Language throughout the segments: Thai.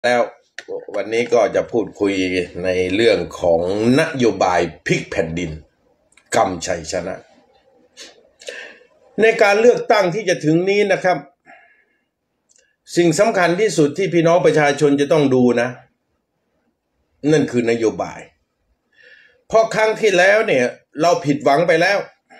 แล้ววันนี้ก็จะพูดคุยในเรื่องของนโยบายพลิกแผ่นดินกำชัยชนะในการเลือกตั้งที่จะถึงนี้นะครับสิ่งสำคัญที่สุดที่พี่น้องประชาชนจะต้องดูนะนั่นคือนโยบายเพราะครั้งที่แล้วเนี่ยเราผิดหวังไปแล้ว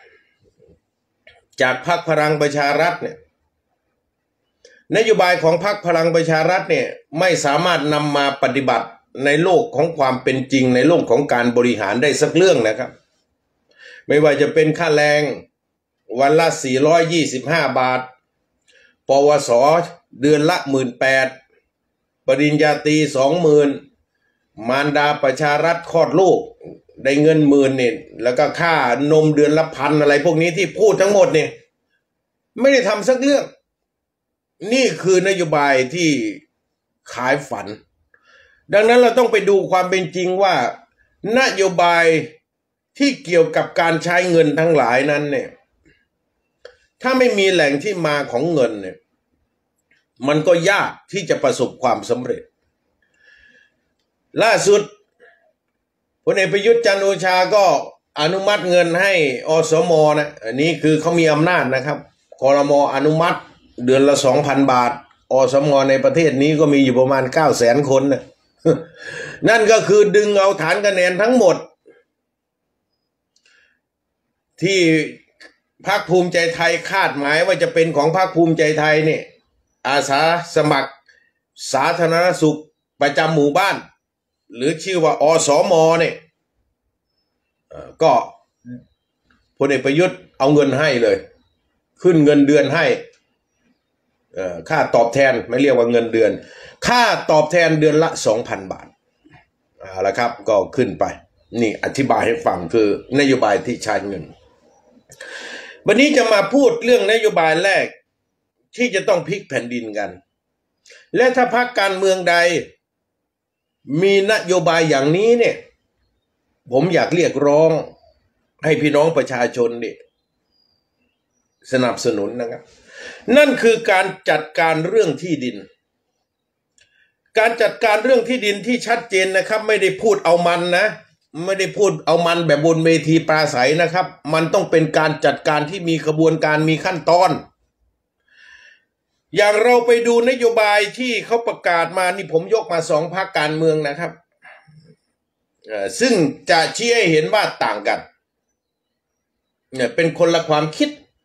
จากพรรคพลังประชารัฐเนี่ยนโยบายของพรรคพลังประชารัฐเนี่ยไม่สามารถนำมาปฏิบัติในโลกของความเป็นจริงในโลกของการบริหารได้สักเรื่องนะครับไม่ว่าจะเป็นค่าแรงวันละ425 บาทปวสเดือนละ 18,000 ปริญญาตรี 20,000 มารดาประชารัฐคลอดลูกได้เงิน10,000เนี่ยแล้วก็ค่านมเดือนละ1,000อะไรพวกนี้ที่พูดทั้งหมดเนี่ยไม่ได้ทำสักเรื่องนี่คือนโยบายที่ขายฝันดังนั้นเราต้องไปดูความเป็นจริงว่านโยบายที่เกี่ยวกับการใช้เงินทั้งหลายนั้นเนี่ยถ้าไม่มีแหล่งที่มาของเงินเนี่ยมันก็ยากที่จะประสบความสำเร็จล่าสุดพลเอกประยุทธ์จันทร์โอชาก็อนุมัติเงินให้อสมนะอันนี้คือเขามีอำนาจนะครับครม.อนุมัติเดือนละ 2,000 บาทอสม.ในประเทศนี้ก็มีอยู่ประมาณ 900,000 คนนะนั่นก็คือดึงเอาฐานคะแนนทั้งหมดที่พรรคภูมิใจไทยคาดหมายว่าจะเป็นของพรรคภูมิใจไทยเนี่ยอาสาสมัครสาธารณสุขประจำหมู่บ้านหรือชื่อว่าอสม.เนี่ยก็พลเอกประยุทธ์เอาเงินให้เลยขึ้นเงินเดือนให้ค่าตอบแทนไม่เรียกว่าเงินเดือนค่าตอบแทนเดือนละ 2,000 บาทแล้วครับก็ขึ้นไปนี่อธิบายให้ฟังคือนโยบายที่ใช้เงินวันนี้จะมาพูดเรื่องนโยบายแรกที่จะต้องพลิกแผ่นดินกันและถ้าพรรคการเมืองใดมีนโยบายอย่างนี้เนี่ยผมอยากเรียกร้องให้พี่น้องประชาชนเนี่ยสนับสนุนนะครับนั่นคือการจัดการเรื่องที่ดินการจัดการเรื่องที่ดินที่ชัดเจนนะครับไม่ได้พูดเอามันนะไม่ได้พูดเอามันแบบบนเวทีปราศัยนะครับมันต้องเป็นการจัดการที่มีกระบวนการมีขั้นตอนอย่างเราไปดูนโยบายที่เขาประกาศมานี่ผมยกมา2 พรรคการเมืองนะครับซึ่งจะชี้ให้เห็นว่าต่างกันเป็นคนละความคิด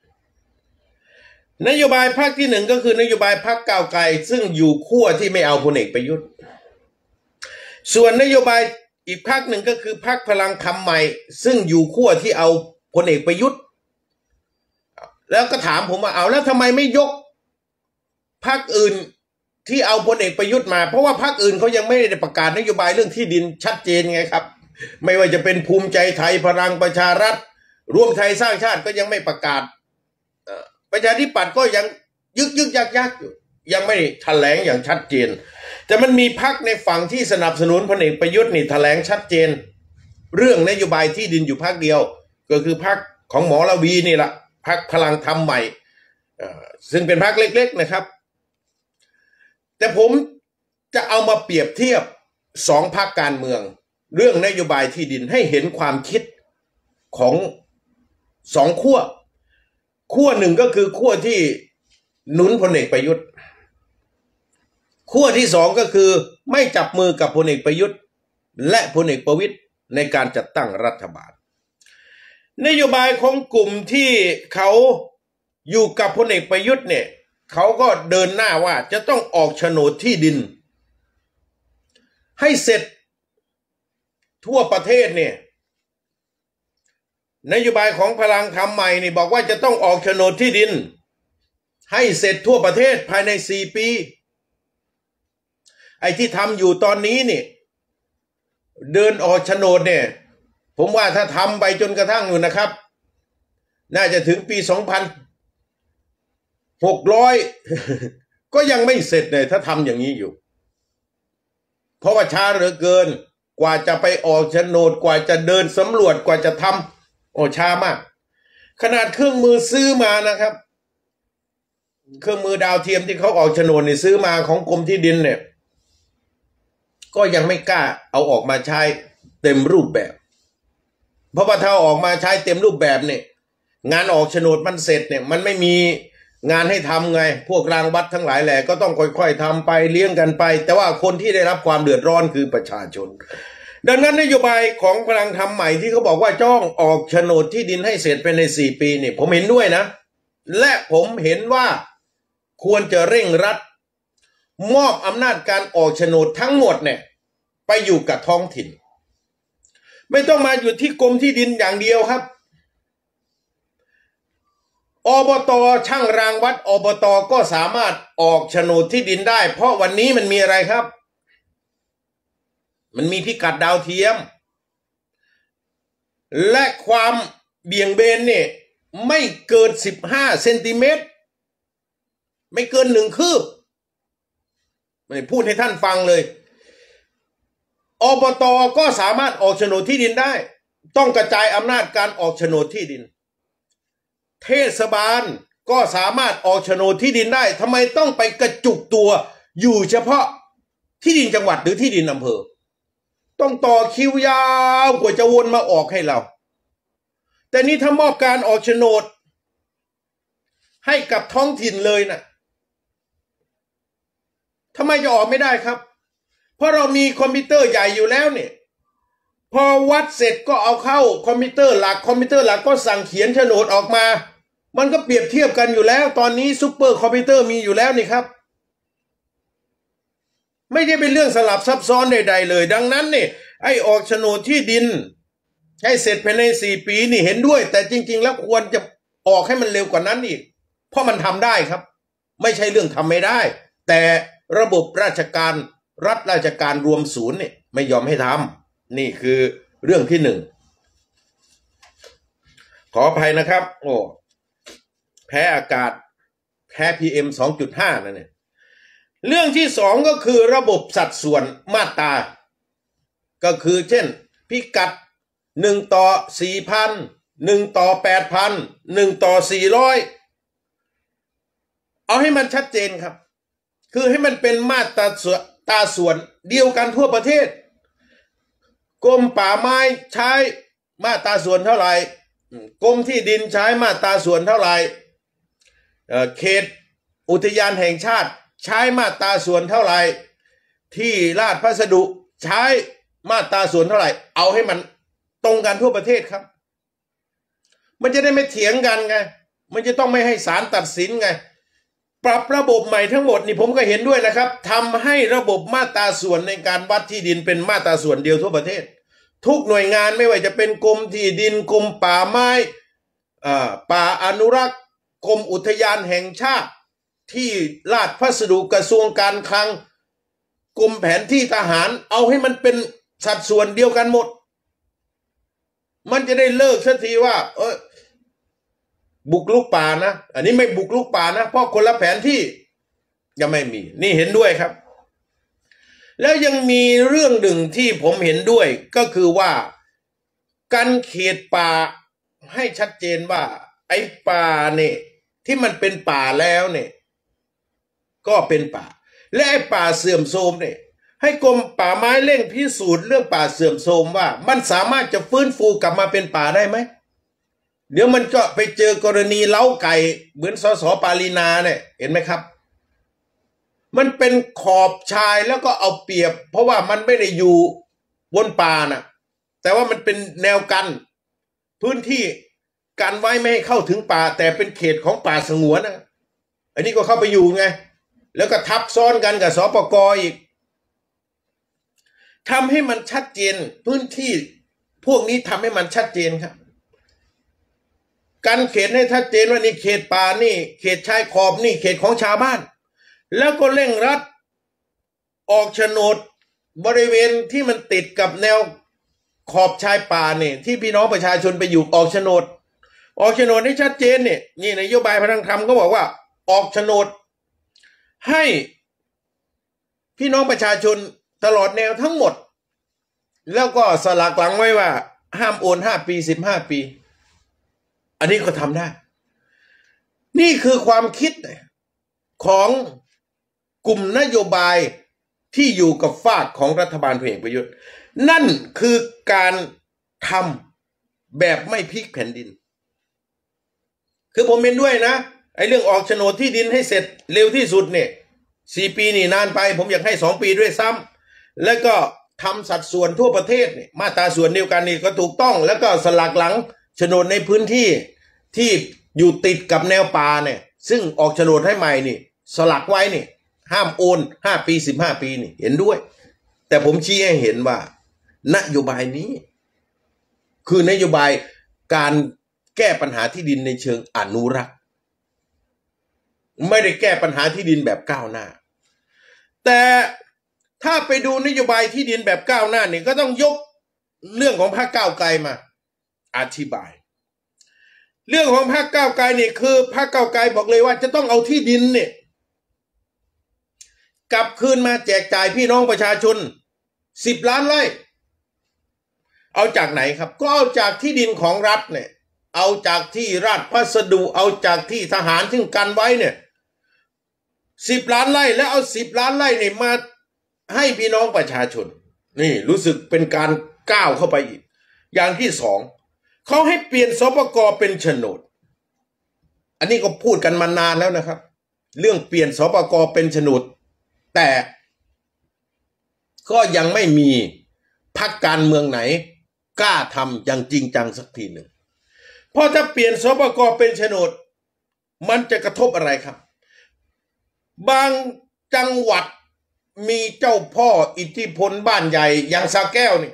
นโยบายพรรคที่1ก็คือนโยบายพรรคก้าวไกลซึ่งอยู่ขั้วที่ไม่เอาพลเอกประยุทธ์ส่วนนโยบายอีกพรรคหนึ่งก็คือพรรคพลังธรรมใหม่ซึ่งอยู่ขั้วที่เอาพลเอกประยุทธ์แล้วก็ถามผมว่าเอาแล้วทำไมไม่ยกพรรคอื่นที่เอาพลเอกประยุทธ์มาเพราะว่าพรรคอื่นเขายังไม่ได้ประกาศนโยบายเรื่องที่ดินชัดเจนไงครับไม่ว่าจะเป็นภูมิใจไทยพลังประชารัฐรวมไทยสร้างชาติก็ยังไม่ประกาศประชาธิปัตย์ก็ยังยึกยักอยู่ยังไม่แถลงอย่างชัดเจนแต่มันมีพรรคในฝั่งที่สนับสนุนพลเอกประยุทธ์นี่แถลงชัดเจนเรื่องนโยบายที่ดินอยู่พรรคเดียวก็คือพรรคของหมอระวีนี่แหละพรรคพลังธรรมใหม่ซึ่งเป็นพรรคเล็กๆนะครับแต่ผมจะเอามาเปรียบเทียบ2 พรรคการเมืองเรื่องนโยบายที่ดินให้เห็นความคิดของ2 ขั้วหนึ่งก็คือขั้วที่หนุนพลเอกประยุทธ์ขั้วที่2ก็คือไม่จับมือกับพลเอกประยุทธ์และพลเอกประวิตรในการจัดตั้งรัฐบาลนโยบายของกลุ่มที่เขาอยู่กับพลเอกประยุทธ์เนี่ยเขาก็เดินหน้าว่าจะต้องออกโฉนดที่ดินให้เสร็จทั่วประเทศเนี่ยนโยบายของพลังธรรมใหม่นี่บอกว่าจะต้องออกโฉนดที่ดินให้เสร็จทั่วประเทศภายใน4 ปีไอ้ที่ทำอยู่ตอนนี้นี่เดินออกโฉนดเนี่ยผมว่าถ้าทำไปจนกระทั่งอยู่นะครับน่าจะถึงปี2,600ก็ยังไม่เสร็จเลยถ้าทำอย่างนี้อยู่เพราะว่าช้าเหลือเกินกว่าจะไปออกโฉนดกว่าจะเดินสำรวจกว่าจะทำช้ามากขนาดเครื่องมือซื้อมานะครับเครื่องมือดาวเทียมที่เขาออกโฉนดนี่ซื้อมาของกรมที่ดินเนี่ยก็ยังไม่กล้าเอาออกมาใช้เต็มรูปแบบเพราะว่าถ้าออกมาใช้เต็มรูปแบบเนี่ยงานออกโฉนดมันเสร็จเนี่ยมันไม่มีงานให้ทำไงพวกรางวัดทั้งหลายแหละก็ต้องค่อยๆทำไปเลี้ยงกันไปแต่ว่าคนที่ได้รับความเดือดร้อนคือประชาชนดังนั้นนโยบายของพลังธรรมใหม่ที่เขาบอกว่าจ้องออกโฉนดที่ดินให้เสร็จภายใน4 ปีเนี่ยผมเห็นด้วยนะและผมเห็นว่าควรจะเร่งรัดมอบอำนาจการออกโฉนดทั้งหมดเนี่ยไปอยู่กับท้องถิ่นไม่ต้องมาอยู่ที่กรมที่ดินอย่างเดียวครับอบต.ช่างรางวัดอบต.ก็สามารถออกโฉนดที่ดินได้เพราะวันนี้มันมีอะไรครับมันมีพิกัดดาวเทียมและความเบี่ยงเบนเนี่ยไม่เกิน15 เซนติเมตรไม่เกิน1 คืบไม่พูดให้ท่านฟังเลยอบต.ก็สามารถออกโฉนดที่ดินได้ต้องกระจายอำนาจการออกโฉนดที่ดินเทศบาลก็สามารถออกโฉนดที่ดินได้ทำไมต้องไปกระจุกตัวอยู่เฉพาะที่ดินจังหวัดหรือที่ดินอำเภอต้องต่อคิวยาวกว่าจะวนมาออกให้เราแต่นี่ถ้ามอบการออกโฉนดให้กับท้องถิ่นเลยนะทำไมจะออกไม่ได้ครับเพราะเรามีคอมพิวเตอร์ใหญ่อยู่แล้วเนี่ยพอวัดเสร็จก็เอาเข้าคอมพิวเตอร์หลักก็สั่งเขียนโฉนดออกมามันก็เปรียบเทียบกันอยู่แล้วตอนนี้ซุปเปอร์คอมพิวเตอร์มีอยู่แล้วนี่ครับไม่ได้เป็นเรื่องสลับซับซ้อนใดๆเลยดังนั้นเนี่ยไอ้ออกโฉนดที่ดินให้เสร็จภายใน4 ปีนี่เห็นด้วยแต่จริงๆแล้วควรจะออกให้มันเร็วกว่านั้นอีกเพราะมันทำได้ครับไม่ใช่เรื่องทำไม่ได้แต่ระบบราชการรัฐราชการรวมศูนย์เนี่ยไม่ยอมให้ทำนี่คือเรื่องที่1ขออภัยนะครับโอ้แพ้อากาศแพ้ PM 2.5นั่นเนี่ยเรื่องที่2ก็คือระบบสัดส่วนมาตราก็คือเช่นพิกัด1 ต่อ 4,000 1 ต่อ 8,000 1 ต่อ 400เอาให้มันชัดเจนครับคือให้มันเป็นมาตราส่วนเดียวกันทั่วประเทศกรมป่าไม้ใช้มาตราส่วนเท่าไหร่กรมที่ดินใช้มาตราส่วนเท่าไหร่เขตอุทยานแห่งชาติใช้มาตราส่วนเท่าไหร่ที่ราชพัสดุใช้มาตราส่วนเท่าไหร่เอาให้มันตรงกันทั่วประเทศครับมันจะได้ไม่เถียงกันไงมันจะต้องไม่ให้ศาลตัดสินไงปรับระบบใหม่ทั้งหมดนี่ผมก็เห็นด้วยนะครับทำให้ระบบมาตราส่วนในการวัดที่ดินเป็นมาตราส่วนเดียวทั่วประเทศทุกหน่วยงานไม่ว่าจะเป็นกรมที่ดินกรมป่าไม้ป่าอนุรักษ์กรมอุทยานแห่งชาติที่ราชพัสดุกระทรวงการคลังกรมแผนที่ทหารเอาให้มันเป็นสัดส่วนเดียวกันหมดมันจะได้เลิกสักทีว่าบุกลุกป่านะอันนี้ไม่บุกลุกป่านะเพราะคนละแผนที่ยังไม่มีนี่เห็นด้วยครับแล้วยังมีเรื่องหนึ่งที่ผมเห็นด้วยก็คือว่าการเขตป่าให้ชัดเจนว่าไอ้ป่าเนี่ยที่มันเป็นป่าแล้วเนี่ยก็เป็นป่าและไอ้ป่าเสื่อมโทรมเนี่ยให้กรมป่าไม้เร่งพิสูจน์เรื่องป่าเสื่อมโทรมว่ามันสามารถจะฟื้นฟูกลับมาเป็นป่าได้ไหมเดี๋ยวมันก็ไปเจอกรณีเล้าไก่เหมือนสสปาลีนาเนี่ยเห็นไหมครับมันเป็นขอบชายแล้วก็เอาเปรียบเพราะว่ามันไม่ได้อยู่บนป่านะแต่ว่ามันเป็นแนวกันพื้นที่กันไว้ไม่ให้เข้าถึงป่าแต่เป็นเขตของป่าสงวนนะอันนี้ก็เข้าไปอยู่ไงแล้วก็ทับซ้อนกันกับสปก.อีกทำให้มันชัดเจนพื้นที่พวกนี้ทำให้มันชัดเจนครับการเขตให้ชัดเจนว่านี่เขตป่านี่เขตชายขอบนี่เขตของชาวบ้านแล้วก็เร่งรัดออกโฉนดบริเวณที่มันติดกับแนวขอบชายป่าเนี่ยที่พี่น้องประชาชนไปอยู่ออกโฉนดให้ชัดเจนเนี่ยนี่นโยบายพลังธรรมก็บอกว่าออกโฉนดให้พี่น้องประชาชนตลอดแนวทั้งหมดแล้วก็สลักหลังไว้ว่าห้ามโอน5 ปี15 ปีอันนี้ก็ทำได้นี่คือความคิดของกลุ่มนโยบายที่อยู่กับฝากของรัฐบาลพลเอกประยุทธ์นั่นคือการทำแบบไม่พลิกแผ่นดินคือผมเห็นด้วยนะไอ้เรื่องออกโฉนดที่ดินให้เสร็จเร็วที่สุดเนี่ย4 ปีนี่นานไปผมอยากให้2 ปีด้วยซ้ำแล้วก็ทำสัดส่วนทั่วประเทศเนี่ยมาตราส่วนเดียวกันนี่ก็ถูกต้องแล้วก็สลักหลังโฉนดในพื้นที่ที่อยู่ติดกับแนวป่าเนี่ยซึ่งออกโฉนดให้ใหม่นี่สลักไว้นี่ห้ามโอน5 ปี15 ปีนี่เห็นด้วยแต่ผมชี้ให้เห็นว่านโยบายนี้คือนโยบายการแก้ปัญหาที่ดินในเชิงอนุรักษ์ไม่ได้แก้ปัญหาที่ดินแบบก้าวหน้าแต่ถ้าไปดูนโยบายที่ดินแบบก้าวหน้านี่ก็ต้องยกเรื่องของพรรคก้าวไกลมาอธิบายเรื่องของพรรคก้าวไกลนี่คือพรรคก้าวไกลบอกเลยว่าจะต้องเอาที่ดินเนี่ยกลับคืนมาแจกจ่ายพี่น้องประชาชน10 ล้านไร่เอาจากไหนครับก็เอาจากที่ดินของรัฐเนี่ยเอาจากที่ราชพัสดุเอาจากที่ทหารซึ่งกันไว้เนี่ย10 ล้านไร่แล้วเอา10 ล้านไร่เนี่ยมาให้พี่น้องประชาชนนี่รู้สึกเป็นการก้าวเข้าไปอีกอย่างที่สองเขาให้เปลี่ยนสปก.เป็นโฉนดอันนี้ก็พูดกันมานานแล้วนะครับเรื่องเปลี่ยนสปก.เป็นโฉนดแต่ก็ยังไม่มีพรรคการเมืองไหนกล้าทำอย่างจริงจังสักทีหนึ่งเพราะถ้าเปลี่ยนสปก.เป็นโฉนดมันจะกระทบอะไรครับบางจังหวัดมีเจ้าพ่ออิทธิพลบ้านใหญ่อย่างสระแก้วนี่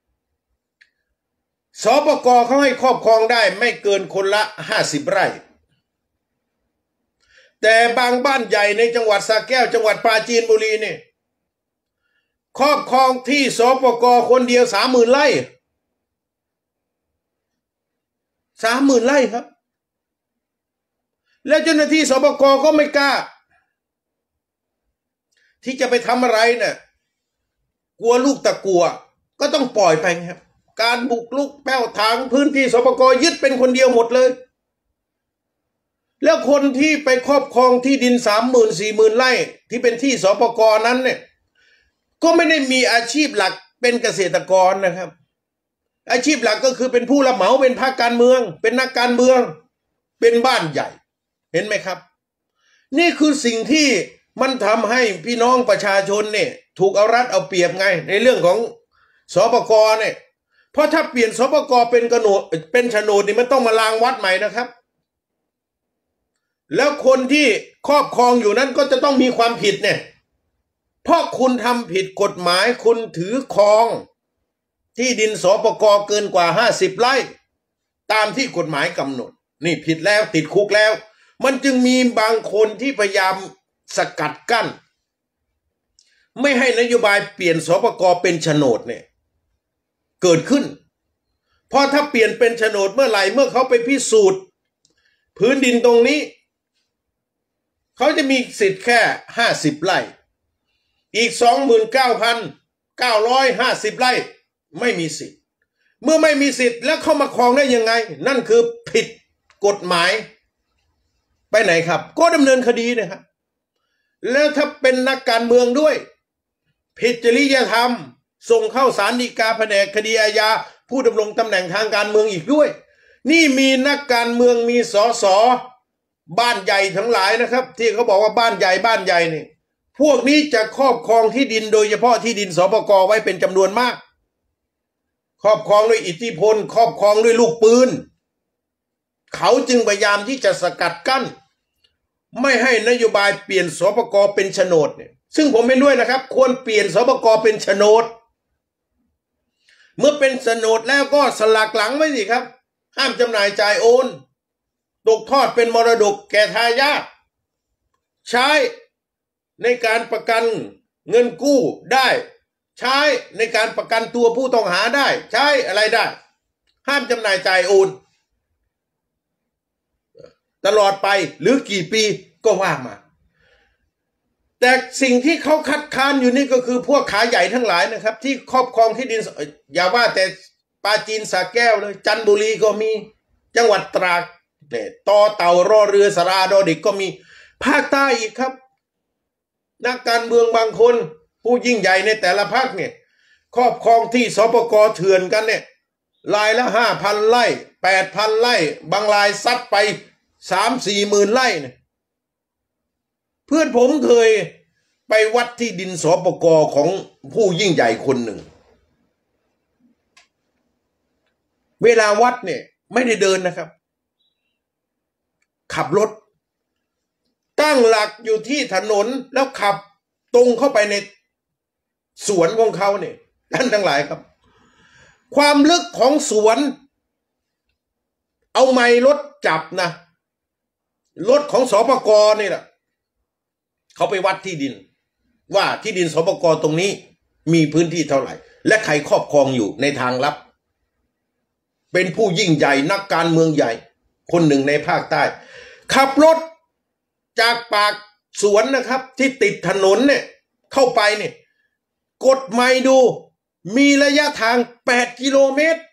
สปก.เขาให้ครอบครองได้ไม่เกินคนละ50 ไร่แต่บางบ้านใหญ่ในจังหวัดสระแก้วจังหวัดปราจีนบุรีนี่ครอบครองที่สปก.คนเดียว30,000 ไร่30,000 ไร่ครับแล้วเจ้าหน้าที่สปก.ก็ไม่กล้าที่จะไปทำอะไรเนี่ยกลัวลูกตะกัวก็ต้องปล่อยไปครับการบุกรุกแป้วถางพื้นที่สปก.ยึดเป็นคนเดียวหมดเลยแล้วคนที่ไปครอบครองที่ดิน30,000-40,000 ไร่ที่เป็นที่สปก.นั้นเนี่ยก็ไม่ได้มีอาชีพหลักเป็นเกษตรกรนะครับอาชีพหลักก็คือเป็นผู้รับเหมาเป็นพรรคการเมืองเป็นนักการเมืองเป็นบ้านใหญ่เห็นไหมครับนี่คือสิ่งที่มันทำให้พี่น้องประชาชนเนี่ยถูกเอารัดเอาเปรียบไงในเรื่องของสปก.เนี่ยเพราะถ้าเปลี่ยนสปก.เป็นโฉนดนี่มันต้องมาล้างวัดใหม่นะครับแล้วคนที่ครอบครองอยู่นั้นก็จะต้องมีความผิดเนี่ยเพราะคุณทำผิดกฎหมายคุณถือครองที่ดินสปก.เกินกว่า50 ไร่ตามที่กฎหมายกำหนดนี่ผิดแล้วติดคุกแล้วมันจึงมีบางคนที่พยายามสกัดกั้นไม่ให้นโยบายเปลี่ยนสปก.เป็นโฉนดเนี่ยเกิดขึ้นเพราะถ้าเปลี่ยนเป็นโฉนดเมื่อไหร่เมื่อเขาไปพิสูจน์พื้นดินตรงนี้เขาจะมีสิทธิ์แค่50 ไร่อีก 29,950 ไร่ไม่มีสิทธิ์เมื่อไม่มีสิทธิ์แล้วเข้ามาครองได้ยังไงนั่นคือผิดกฎหมายไปไหนครับก็ดำเนินคดีนะครับแล้วถ้าเป็นนักการเมืองด้วยผิดจริยธรรมส่งเข้าศาลฎีกาแผนกคดีอาญาผู้ดำรงตำแหน่งทางการเมืองอีกด้วยนี่มีนักการเมืองมีสสบ้านใหญ่ทั้งหลายนะครับที่เขาบอกว่าบ้านใหญ่นี่พวกนี้จะครอบครองที่ดินโดยเฉพาะที่ดินสปก.ไว้เป็นจำนวนมากครอบครองด้วยอิทธิพลครอบครองด้วยลูกปืนเขาจึงพยายามที่จะสกัดกั้นไม่ให้นโยบายเปลี่ยนสปก.เป็นโฉนดเนี่ยซึ่งผมเห็นด้วยนะครับควรเปลี่ยนสปก.เป็นโฉนดเมื่อเป็นโฉนดแล้วก็สลักหลังไว้สิครับห้ามจำหน่ายจ่ายโอนตกทอดเป็นมรดกแก่ทายาทใช้ในการประกันเงินกู้ได้ใช้ในการประกันตัวผู้ต้องหาได้ใช้อะไรได้ห้ามจำหน่ายจ่ายโอนตลอดไปหรือกี่ปีก็ว่ามาแต่สิ่งที่เขาคัดค้านอยู่นี่ก็คือพวกขาใหญ่ทั้งหลายนะครับที่ครอบครองที่ดินอย่าว่าแต่ปราจีนสระแก้วเลยจันทบุรีก็มีจังหวัดตราดเนี่ยต่อเต่ารอเรือสระอาดอเด็กก็มีภาคใต้อีกครับนักการเมืองบางคนผู้ยิ่งใหญ่ในแต่ละพรรคเนี่ยครอบครองที่สปก.เถื่อนกันเนี่ยรายละ5,000 ไร่8,000 ไร่บางรายซัดไป3-4 หมื่นไร่เนี่ยเพื่อนผมเคยไปวัดที่ดินสปก.ของผู้ยิ่งใหญ่คนหนึ่งเวลาวัดเนี่ยไม่ได้เดินนะครับขับรถตั้งหลักอยู่ที่ถนนแล้วขับตรงเข้าไปในสวนของเขาเนี่ยท่านทั้งหลายครับความลึกของสวนเอาไมล์รถจับนะรถของสปก.นี่แหละเขาไปวัดที่ดินว่าที่ดินสปก.ตรงนี้มีพื้นที่เท่าไหร่และใครครอบครองอยู่ในทางลับเป็นผู้ยิ่งใหญ่นักการเมืองใหญ่คนหนึ่งในภาคใต้ขับรถจากปากสวนนะครับที่ติดถนนเนี่ยเข้าไปเนี่ยกดไมล์ดูมีระยะทาง8 กิโลเมตร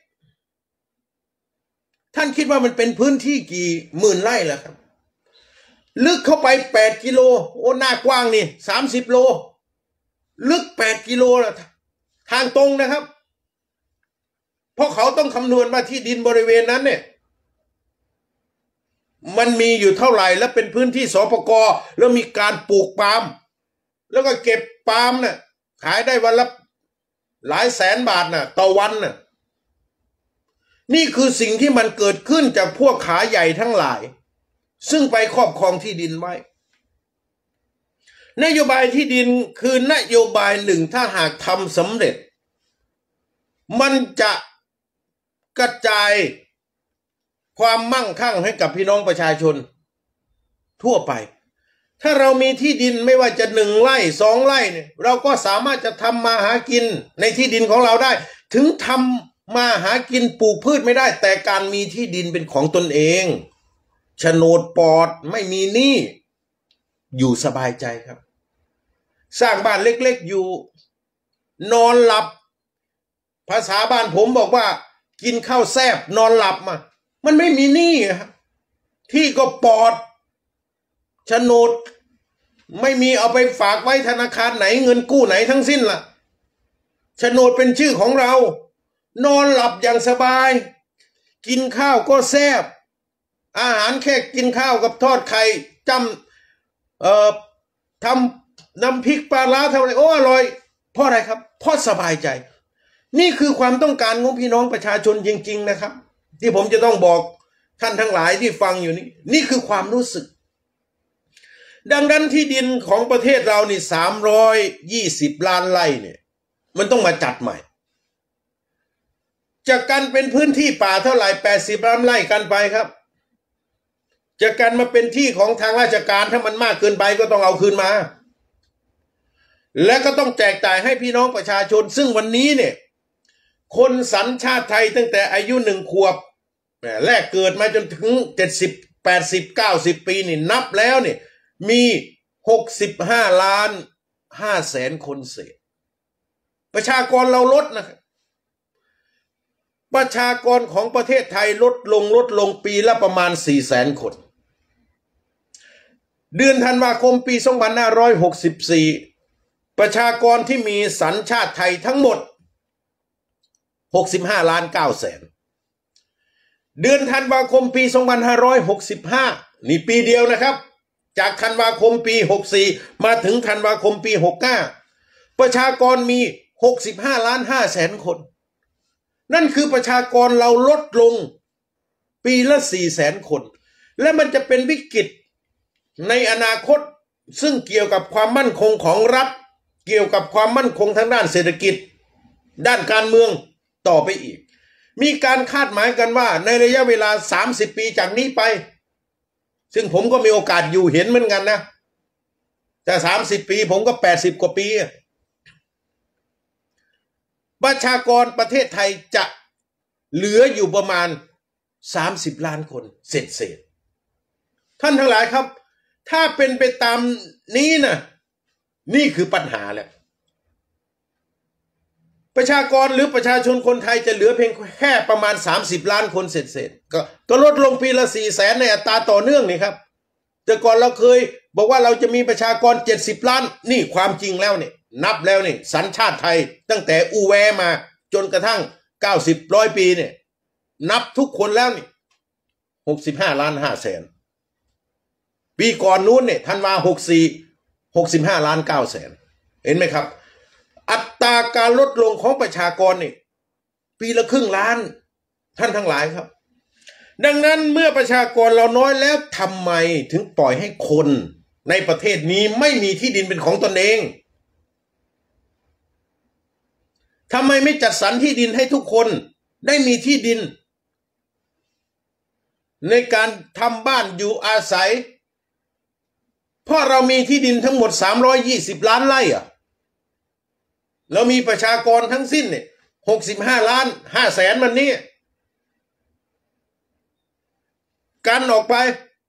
ท่านคิดว่ามันเป็นพื้นที่กี่หมื่นไร่ล่ะครับลึกเข้าไป8 กิโลโอ้หน้ากว้างนี่30 โลลึก8 กิโลละทางตรงนะครับเพราะเขาต้องคำนวณว่าที่ดินบริเวณนั้นเนี่ยมันมีอยู่เท่าไหร่และเป็นพื้นที่สปก.แล้วมีการปลูกปาล์มแล้วก็เก็บปาล์มน่ะขายได้วันละหลายแสนบาทน่ะต่อวันน่ะนี่คือสิ่งที่มันเกิดขึ้นจากพวกขาใหญ่ทั้งหลายซึ่งไปครอบครองที่ดินไว้นโยบายที่ดินคือนโยบายหนึ่งถ้าหากทำสำเร็จมันจะกระจายความมั่งคั่งให้กับพี่น้องประชาชนทั่วไปถ้าเรามีที่ดินไม่ว่าจะ1 ไร่ 2 ไร่เนี่ยเราก็สามารถจะทำมาหากินในที่ดินของเราได้ถึงทำมาหากินปลูกพืชไม่ได้แต่การมีที่ดินเป็นของตนเองโฉนดปลอดไม่มีหนี้อยู่สบายใจครับสร้างบ้านเล็กๆอยู่นอนหลับภาษาบ้านผมบอกว่ากินข้าวแซ่บนอนหลับมันไม่มีหนี้ครับที่ก็ปลอดโฉนดไม่มีเอาไปฝากไว้ธนาคารไหนเงินกู้ไหนทั้งสิ้นล่ะโฉนดเป็นชื่อของเรานอนหลับอย่างสบายกินข้าวก็แซ่บอาหารแค่กินข้าวกับทอดไข่ทำน้ำพริกปลาร้าทำอะไรโอ้อร่อยเพราะอะไรครับเพราะสบายใจนี่คือความต้องการของพี่น้องประชาชนจริงๆนะครับที่ผมจะต้องบอกท่านทั้งหลายที่ฟังอยู่นี่คือความรู้สึกดังนั้นที่ดินของประเทศเรานี่320 ล้านไร่เนี่ยมันต้องมาจัดใหม่จากกันเป็นพื้นที่ป่าเท่าไหร่80 ล้านไร่กันไปครับจากกันมาเป็นที่ของทางราชการถ้ามันมากเกินไปก็ต้องเอาคืนมาและก็ต้องแจกจ่ายให้พี่น้องประชาชนซึ่งวันนี้เนี่ยคนสัญชาติไทยตั้งแต่อายุ1 ขวบแรกเกิดมาจนถึง70 80 90 ปีนี่นับแล้วเนี่ยมี65.5 ล้านคนเศษประชากรเราลดนะครับประชากรของประเทศไทยลดลงปีละประมาณ 400,000 คนเดือนธันวาคมปี 2564ประชากรที่มีสัญชาติไทยทั้งหมด65.9 ล้านเดือนธันวาคมปี 2565นี่ปีเดียวนะครับจากธันวาคมปี64มาถึงธันวาคมปี65ประชากรมี65.5 ล้านคนนั่นคือประชากรเราลดลงปีละ 400,000 คนและมันจะเป็นวิกฤตในอนาคตซึ่งเกี่ยวกับความมั่นคงของรัฐเกี่ยวกับความมั่นคงทางด้านเศรษฐกิจด้านการเมืองต่อไปอีกมีการคาดหมายกันว่าในระยะเวลา30 ปีจากนี้ไปซึ่งผมก็มีโอกาสอยู่เห็นเหมือนกันนะแต่30 ปีผมก็80 กว่าปีประชากรประเทศไทยจะเหลืออยู่ประมาณ30 ล้านคนเศษท่านทั้งหลายครับถ้าเป็นไปตามนี้นะนี่คือปัญหาแหละประชากรหรือประชาชนคนไทยจะเหลือเพียงแค่ประมาณ30 ล้านคนเศษก็ลดลงปีละ 400,000 ในอัตราต่อเนื่องนี่ครับแต่ก่อนเราเคยบอกว่าเราจะมีประชากร70 ล้านนี่ความจริงแล้วเนี่ยนับแล้วนี่สัญชาติไทยตั้งแต่อูแวมาจนกระทั่ง90-100 ปีเนี่ยนับทุกคนแล้วนี่65.5 ล้านปีก่อนนู้นเนี่ยธันวา64 65.9 ล้านเห็นไหมครับอัตราการลดลงของประชากรนี่ปีละครึ่งล้านท่านทั้งหลายครับดังนั้นเมื่อประชากรเราน้อยแล้วทำไมถึงปล่อยให้คนในประเทศนี้ไม่มีที่ดินเป็นของตนเองทำไมไม่จัดสรรที่ดินให้ทุกคนได้มีที่ดินในการทำบ้านอยู่อาศัยเพราะเรามีที่ดินทั้งหมด320 ล้านไร่อะเรามีประชากรทั้งสิ้นเนี่ย65.5 ล้านมันนี่กันออกไป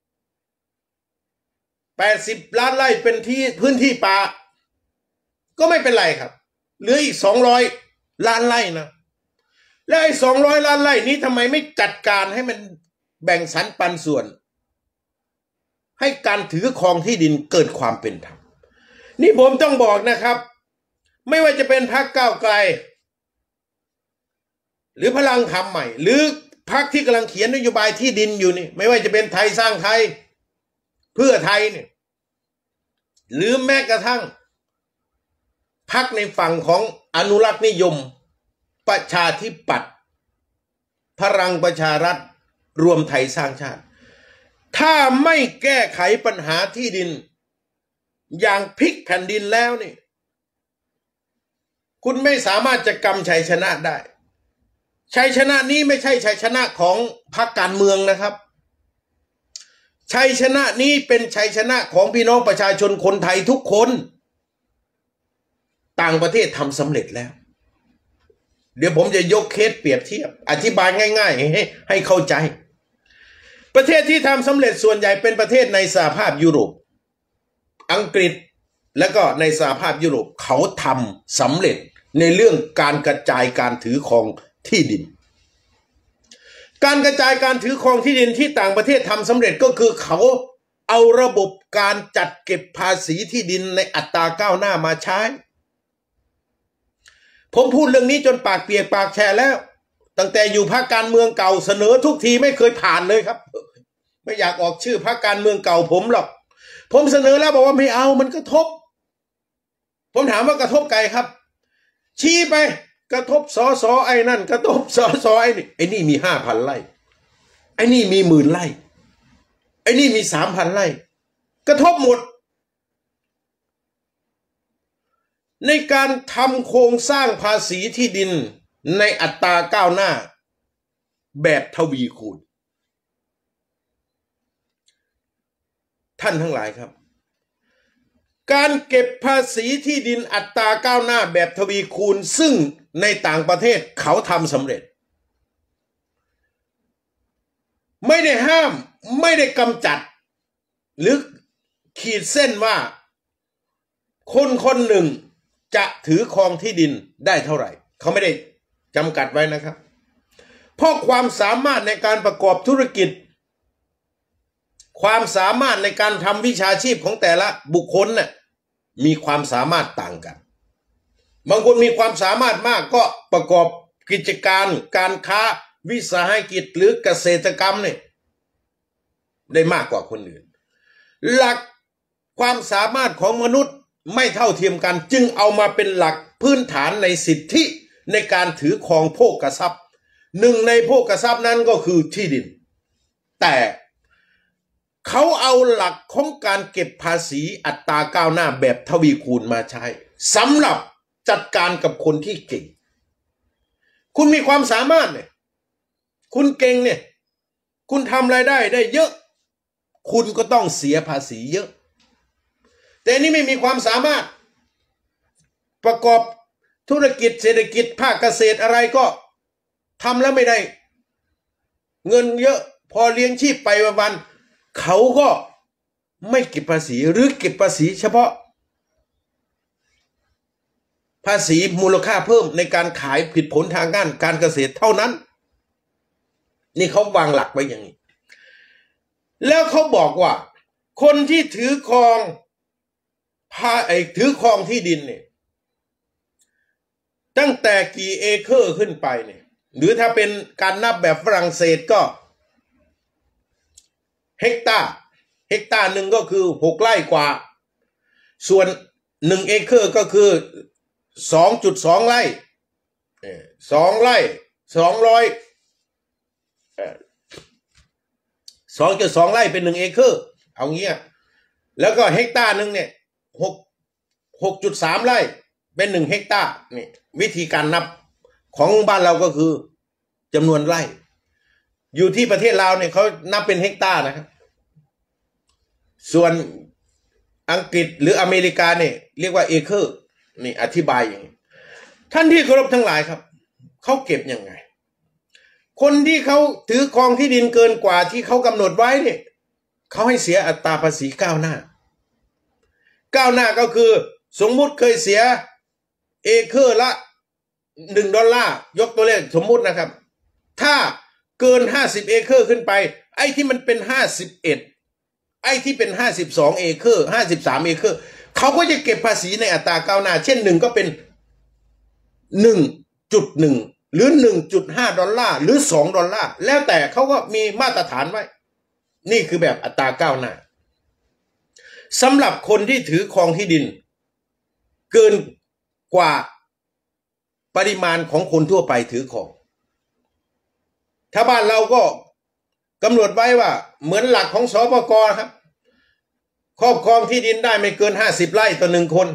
80 ล้านไร่เป็นที่พื้นที่ป่าก็ไม่เป็นไรครับเหลืออีก200 ล้านไร่นะแล้วไอ้200 ล้านไร่นี้ทำไมไม่จัดการให้มันแบ่งสรรปันส่วนให้การถือครองที่ดินเกิดความเป็นธรรมนี่ผมต้องบอกนะครับไม่ว่าจะเป็นพรรคก้าวไกลหรือพลังธรรมใหม่หรือพรรคที่กำลังเขียนนโยบายที่ดินอยู่นี่ไม่ว่าจะเป็นไทยสร้างไทยเพื่อไทยเนี่ยหรือแม้กระทั่งพรรคในฝั่งของอนุรักษ์นิยมประชาธิปัตย์พลังประชารัฐรวมไทยสร้างชาติถ้าไม่แก้ไขปัญหาที่ดินอย่างพลิกแผ่นดินแล้วนี่คุณไม่สามารถจะกำชัยชนะได้ชัยชนะนี้ไม่ใช่ชัยชนะของพรรคการเมืองนะครับชัยชนะนี้เป็นชัยชนะของพี่น้องประชาชนคนไทยทุกคนต่างประเทศทำสำเร็จแล้วเดี๋ยวผมจะยกเคสเปรียบเทียบอธิบายง่ายๆให้เข้าใจประเทศที่ทำสำเร็จส่วนใหญ่เป็นประเทศในสหภาพยุโรปอังกฤษและก็ในสหภาพยุโรปเขาทำสำเร็จในเรื่องการกระจายการถือครองที่ดินการกระจายการถือครองที่ดินที่ต่างประเทศทำสำเร็จก็คือเขาเอาระบบการจัดเก็บภาษีที่ดินในอัตราก้าวหน้ามาใช้ผมพูดเรื่องนี้จนปากเปียกปากแฉะแล้วตั้งแต่อยู่พรรคการเมืองเก่าเสนอทุกทีไม่เคยผ่านเลยครับไม่อยากออกชื่อพรรคการเมืองเก่าผมหรอกผมเสนอแล้วบอกว่าไม่เอามันกระทบผมถามว่ากระทบใครครับชี้ไปกระทบสสไอ้นั่นกระทบสสไอ้นี่มี 5,000 ไร่ไอ้นี่มี 10,000 ไร่ไอ้นี่มี 3,000 ไร่กระทบหมดในการทำโครงสร้างภาษีที่ดินในอัตราก้าวหน้าแบบทวีคูณท่านทั้งหลายครับการเก็บภาษีที่ดินอัตราก้าวหน้าแบบทวีคูณซึ่งในต่างประเทศเขาทำสำเร็จไม่ได้ห้ามไม่ได้กำจัดหรือขีดเส้นว่าคนคนหนึ่งจะถือครองที่ดินได้เท่าไหร่เขาไม่ได้จำกัดไว้นะครับเพราะความสามารถในการประกอบธุรกิจความสามารถในการทำวิชาชีพของแต่ละบุคคลน่ะมีความสามารถต่างกันบางคนมีความสามารถมากก็ประกอบกิจการการค้าวิสาหกิจหรือเกษตรกรรมเนี่ยได้มากกว่าคนอื่นหลักความสามารถของมนุษย์ไม่เท่าเทียมกันจึงเอามาเป็นหลักพื้นฐานในสิทธิในการถือครองโภคทรัพย์หนึ่งในโภคทรัพย์นั้นก็คือที่ดินแต่เขาเอาหลักของการเก็บภาษีอัตราก้าวหน้าแบบทวีคูณมาใช้สำหรับจัดการกับคนที่เก่งคุณมีความสามารถเนี่ยคุณเก่งเนี่ยคุณทำรายได้ได้เยอะคุณก็ต้องเสียภาษีเยอะแต่นี่ไม่มีความสามารถประกอบธุรกิจเศรษฐกิจภาคเกษตรอะไรก็ทำแล้วไม่ได้เงินเยอะพอเลี้ยงชีพไปวันๆเขาก็ไม่เก็บภาษีหรือเก็บภาษีเฉพาะภาษีมูลค่าเพิ่มในการขายผลิตผลทางการเกษตรเท่านั้นนี่เขาวางหลักไว้อย่างนี้แล้วเขาบอกว่าคนที่ถือครองที่ดินเนี่ยตั้งแต่กี่เอเคอร์ขึ้นไปเนี่ยหรือถ้าเป็นการนับแบบฝรั่งเศสก็เฮกตาร์หนึ่งก็คือ6 ไร่กว่าส่วน1 เอเคอร์ก็คือ 2.2 ไร่2 ไร่200 2.2 ไร่เป็น1 เอเคอร์เอางี้แล้วก็เฮกตาร์หนึ่งเนี่ย6.3 ไร่เป็น1 เฮกตาร์นี่วิธีการนับของบ้านเราก็คือจำนวนไร่อยู่ที่ประเทศลาวเนี่ยเขานับเป็นเฮกตาร์นะครับส่วนอังกฤษหรืออเมริกาเนี่ยเรียกว่าเอเคอร์นี่อธิบายอย่างนี้ท่านที่เคารพทั้งหลายครับเขาเก็บยังไงคนที่เขาถือครองที่ดินเกินกว่าที่เขากำหนดไว้เนี่ยเขาให้เสียอัตราภาษีก้าวหน้าก็คือสมมุติเคยเสียเอเคอร์ละ$1ยกตัวเลขสมมุตินะครับถ้าเกิน50 เอเคอร์ขึ้นไปไอ้ที่มันเป็น51ไอ้ที่เป็น52 เอเคอร์53 เอเคอร์เขาก็จะเก็บภาษีในอัตราก้าวหน้าเช่น1ก็เป็น 1.1 หรือ$1.5หรือ$2แล้วแต่เขาก็มีมาตรฐานไว้นี่คือแบบอัตราก้าวหน้าสำหรับคนที่ถือครองที่ดินเกินกว่าปริมาณของคนทั่วไปถือครองถ้าบ้านเราก็กำหนดไว้ว่าเหมือนหลักของสปก.ครับครอบครองที่ดินได้ไม่เกิน50 ไร่ต่อ1 คน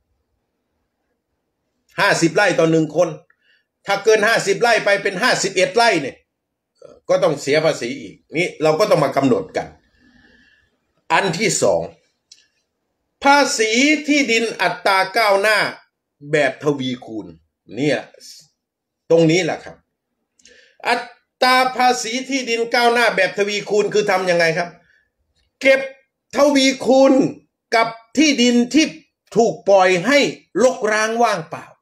50 ไร่ต่อ1 คนถ้าเกิน50 ไร่ไปเป็น51 ไร่เนี่ยก็ต้องเสียภาษีอีกนี่เราก็ต้องมากำหนดกันอันที่2ภาษีที่ดินอัตราก้าวหน้าแบบทวีคูณเนี่ยตรงนี้แหละครับอัตราภาษีที่ดินก้าวหน้าแบบทวีคูณคือทำยังไงครับเก็บทวีคูณกับที่ดินที่ถูกปล่อยให้รกร้างว่างเปล่า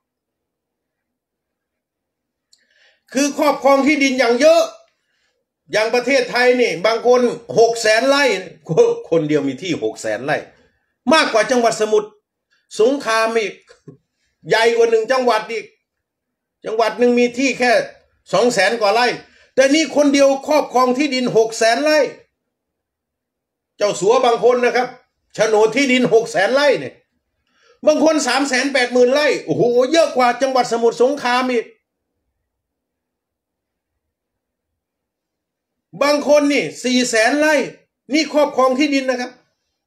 คือครอบครองที่ดินอย่างเยอะอย่างประเทศไทยนี่บางคน600,000 ไร่คนเดียวมีที่600,000 ไร่มากกว่าจังหวัดสมุทรสงครามอีกใหญ่กว่า1 จังหวัดอีกจังหวัดหนึ่งมีที่แค่200,000 กว่าไร่แต่นี่คนเดียวครอบครองที่ดิน600,000 ไร่เจ้าสัวบางคนนะครับโฉนดที่ดิน600,000 ไร่เนี่ยบางคน380,000 ไร่โอ้โหเยอะกว่าจังหวัดสมุทรสงครามอีกบางคนนี่400,000 ไร่นี่ครอบครองที่ดินนะครับ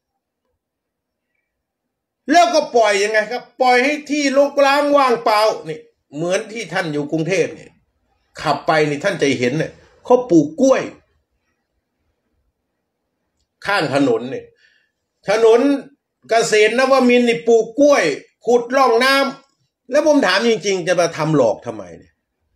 แล้วก็ปล่อยยังไงครับปล่อยให้ที่รกร้างว่างเปล่านี่เหมือนที่ท่านอยู่กรุงเทพเนี่ยขับไปนี่ท่านจะเห็นเนี่ยเขาปลูกกล้วยข้างถนนเนี่ยถนนเกษตรนวมินทร์นี่ปลูกกล้วยขุดร่องน้ำแล้วผมถามจริงๆจะมาทำหลอกทำไมเนี่ย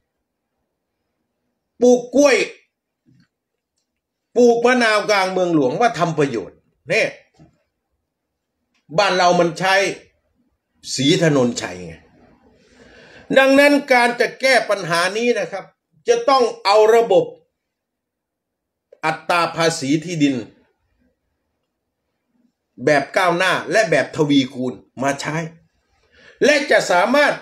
ปลูกกล้วยปลูกมะนาวกลางเมืองหลวงว่าทำประโยชน์เนี่ยบ้านเรามันใช้สีถนนชัยไงดังนั้นการจะแก้ปัญหานี้นะครับจะต้องเอาระบบอัตราภาษีที่ดินแบบก้าวหน้าและแบบทวีคูณมาใช้และจะสามารถ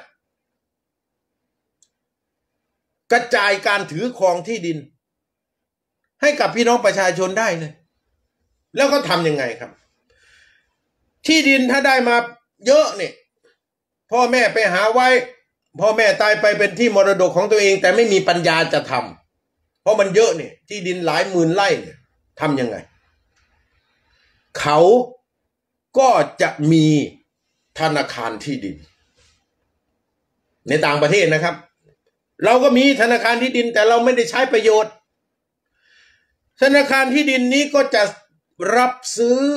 กระจายการถือครองที่ดินให้กับพี่น้องประชาชนได้เลยแล้วก็ทำยังไงครับที่ดินถ้าได้มาเยอะเนี่ยพ่อแม่ไปหาไว้พ่อแม่ตายไปเป็นที่มรดกของตัวเองแต่ไม่มีปัญญาจะทำเพราะมันเยอะเนี่ยที่ดินหลายหมื่นไร่เนี่ยทำยังไงเขาก็จะมีธนาคารที่ดินในต่างประเทศนะครับเราก็มีธนาคารที่ดินแต่เราไม่ได้ใช้ประโยชน์ธนาคารที่ดินนี้ก็จะรับซื้อ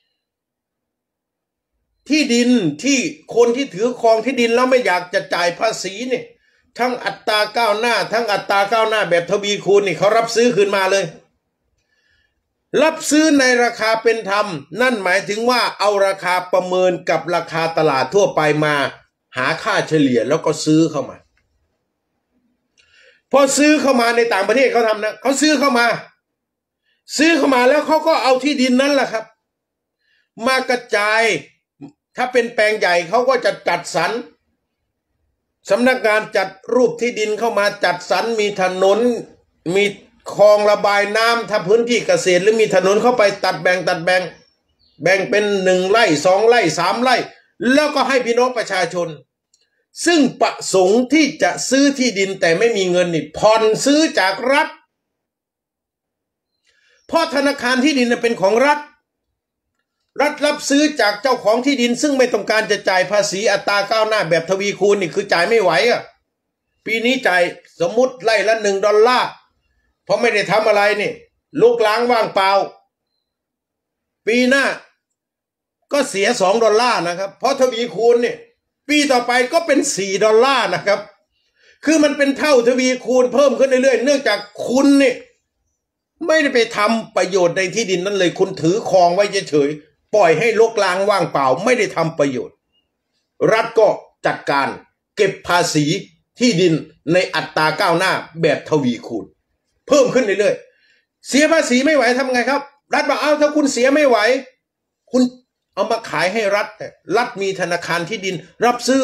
ที่ดินที่คนที่ถือครองที่ดินแล้วไม่อยากจะจ่ายภาษีเนี่ยทั้งอัตราก้าวหน้าทั้งอัตราก้าวหน้าแบบทวีคูณนี่เขารับซื้อคืนมาเลยรับซื้อในราคาเป็นธรรมนั่นหมายถึงว่าเอาราคาประเมินกับราคาตลาดทั่วไปมาหาค่าเฉลี่ยแล้วก็ซื้อเข้ามาพอซื้อเข้ามาในต่างประเทศเขาทำนะเขาซื้อเข้ามาแล้วเขาก็เอาที่ดินนั้นแหละครับมากระจายถ้าเป็นแปลงใหญ่เขาก็จะจัดสรรสำนักงานจัดรูปที่ดินเข้ามาจัดสรรมีถนนมีคลองระบายน้ำถ้าพื้นที่เกษตรหรือมีถนนเข้าไปตัดแบ่งแบ่งเป็น1 ไร่ 2 ไร่ 3 ไร่แล้วก็ให้พี่น้องประชาชนซึ่งประสงค์ที่จะซื้อที่ดินแต่ไม่มีเงินนี่ผ่อนซื้อจากรัฐเพราะธนาคารที่ดินเป็นของรัฐรับซื้อจากเจ้าของที่ดินซึ่งไม่ต้องการจะจ่ายภาษีอัตราก้าวหน้าแบบทวีคูณนี่คือจ่ายไม่ไหวอ่ะปีนี้จ่ายสมมุติไร่ละ$1เพราะไม่ได้ทำอะไรนี่ลูกล้างว่างเปล่าปีหน้าก็เสีย$2นะครับเพราะทวีคูณเนี่ยปีต่อไปก็เป็น$4นะครับคือมันเป็นเท่าทวีคูณเพิ่มขึ้นเรื่อยๆเนื่องจากคุณเนี่ยไม่ได้ไปทำประโยชน์ในที่ดินนั้นเลยคุณถือครองไว้เฉยๆปล่อยให้รกร้างว่างเปล่าไม่ได้ทำประโยชน์รัฐก็จัดการเก็บภาษีที่ดินในอัตราก้าวหน้าแบบทวีคูณเพิ่มขึ้นเรื่อยๆเสียภาษีไม่ไหวทำไงครับรัฐบอกเอาถ้าคุณเสียไม่ไหวคุณเอามาขายให้รัฐมีธนาคารที่ดินรับซื้อ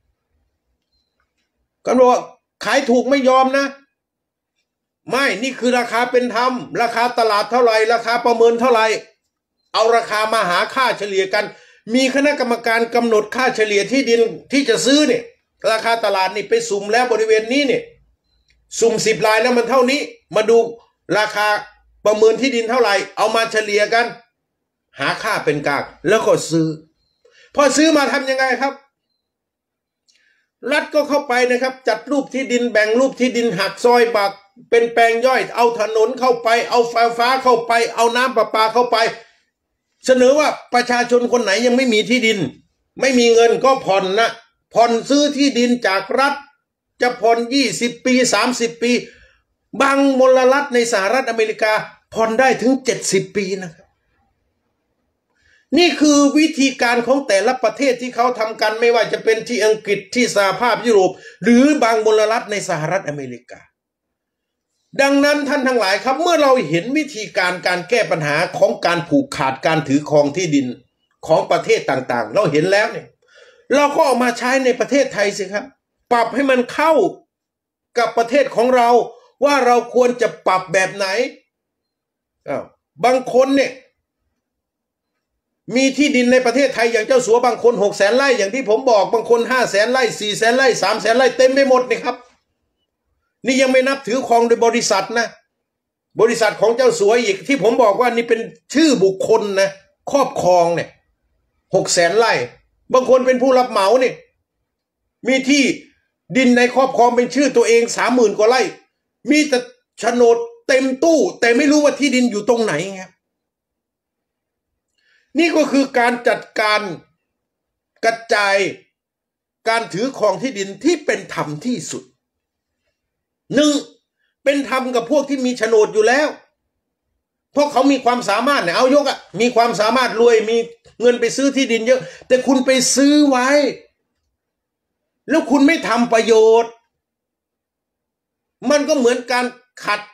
กันบอกว่าขายถูกไม่ยอมนะไม่นี่คือราคาเป็นธรรมราคาตลาดเท่าไหร่ราคาประเมินเท่าไหร่เอาราคามาหาค่าเฉลี่ยกันมีคณะกรรมการกำหนดค่าเฉลี่ยที่ดินที่จะซื้อเนี่ยราคาตลาดนี่ไปสุ่มแล้วบริเวณนี้เนี่ยสุ่ม10 รายแล้วมันเท่านี้มาดูราคาประเมินที่ดินเท่าไหร่เอามาเฉลี่ยกันหาค่าเป็นกลางแล้วก็ซื้อพอซื้อมาทำยังไงครับรัฐก็เข้าไปนะครับจัดรูปที่ดินแบ่งรูปที่ดินหักซอยบักเป็นแปลงย่อยเอาถนนเข้าไปเอาไฟฟ้าเข้าไปเอาน้ำประปาเข้าไปเสนอว่าประชาชนคนไหนยังไม่มีที่ดินไม่มีเงินก็ผ่อนนะผ่อนซื้อที่ดินจากรัฐจะผ่อน20 ปี30 ปีบางมลรัฐในสหรัฐอเมริกาผ่อนได้ถึง70 ปีนะครับนี่คือวิธีการของแต่ละประเทศที่เขาทำกันไม่ว่าจะเป็นที่อังกฤษที่สหภาพยุโรปหรือบางมลรัฐในสหรัฐอเมริกาดังนั้นท่านทั้งหลายครับเมื่อเราเห็นวิธีการแก้ปัญหาของการผูกขาดการถือครองที่ดินของประเทศต่างๆเราเห็นแล้วเนี่ยเราก็เอามาใช้ในประเทศไทยสิครับปรับให้มันเข้ากับประเทศของเราว่าเราควรจะปรับแบบไหนบางคนเนี่ยมีที่ดินในประเทศไทยอย่างเจ้าสัวบางคน600,000 ไร่อย่างที่ผมบอกบางคน500,000 ไร่400,000 ไร่300,000 ไร่เต็มไปหมดนี่ครับนี่ยังไม่นับถือครองโดยบริษัทนะบริษัทของเจ้าสัวอีกที่ผมบอกว่านี่เป็นชื่อบุคคลนะครอบครองเนี่ย600,000 ไร่บางคนเป็นผู้รับเหมาเนี่ยมีที่ดินในครอบครองเป็นชื่อตัวเอง30,000 กว่าไร่มีแต่โฉนดเต็มตู้แต่ไม่รู้ว่าที่ดินอยู่ตรงไหนไงนี่ก็คือการจัดการกระจายการถือครองที่ดินที่เป็นธรรมที่สุดเป็นธรรมกับพวกที่มีโฉนดอยู่แล้วเพราะเขามีความสามารถเนี่ยเอายกมีความสามารถรวยมีเงินไปซื้อที่ดินเยอะแต่คุณไปซื้อไว้แล้วคุณไม่ทำประโยชน์มันก็เหมือนการขัด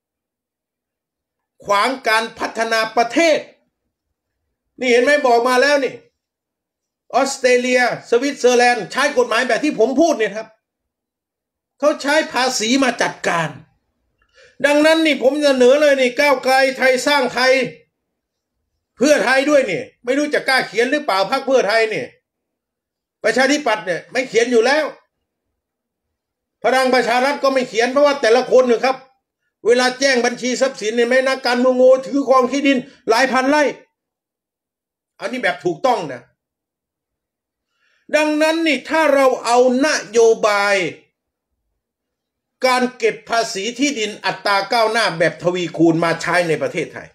ขวางการพัฒนาประเทศนี่เห็นไหมบอกมาแล้วนี่ออสเตรเลียสวิตเซอร์แลนด์ใช้กฎหมายแบบที่ผมพูดเนี่ยครับเขาใช้ภาษีมาจัดการดังนั้นนี่ผมเสนอเลยนี่ก้าวไกลไทยสร้างไทยเพื่อไทยด้วยนี่ไม่รู้จะกล้าเขียนหรือเปล่าพรรคเพื่อไทยเนี่ยประชาธิปัตย์เนี่ยไม่เขียนอยู่แล้วพลังประชารัฐก็ไม่เขียนเพราะว่าแต่ละคนเนี่ยครับเวลาแจ้งบัญชีทรัพย์สินเนี่ยไม่นักการเมืองโง่ถือครองที่ดินหลายพันไร่อันนี้แบบถูกต้องนะดังนั้นนี่ถ้าเราเอานโยบายการเก็บภาษีที่ดินอัตราก้าวหน้าแบบทวีคูณมาใช้ในประเทศไทย